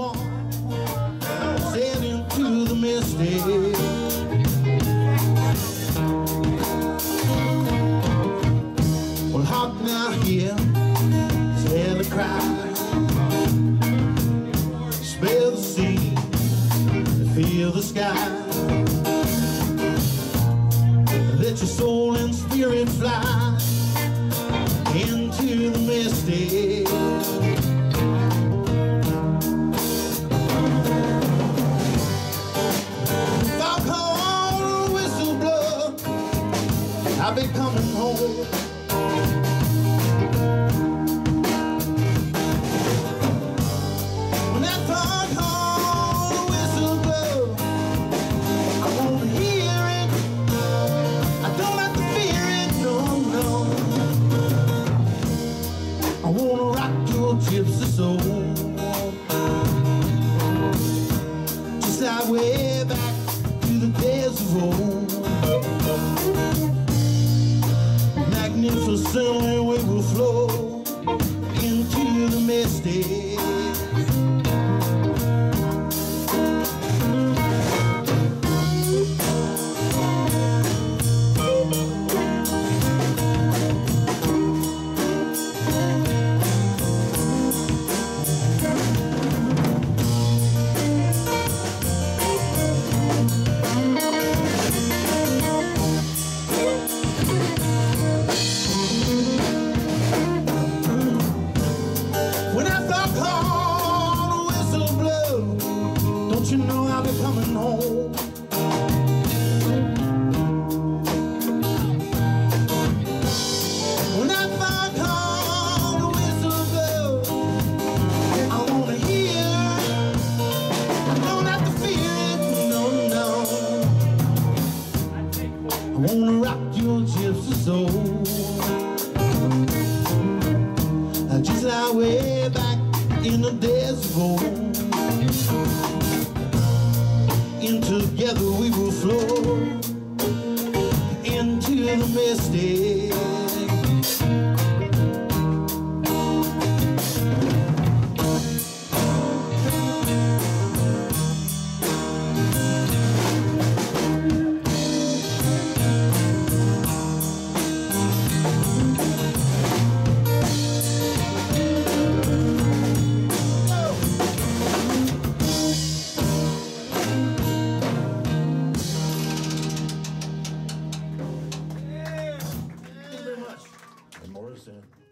on, sailing through the misty. Well, hark now here, tell the crowd, smell the sea, feel the sky. Let your soul and spirit fly into the misty. Foghorn whistle blow, I'll be coming home. When that foghorn whistle blow, I want to hear it. I don't have to fear it, no, no. I want to rock your gypsy soul, just like way back to the days of old. Magnificently we will flow into the misty. You know I'll be coming home. When that foghorn whistle blows, I wanna hear. I don't have to fear it, no, no. I wanna rock your gypsy soul, just like way back in the days of old. And together we will flow into the misty. Morrison.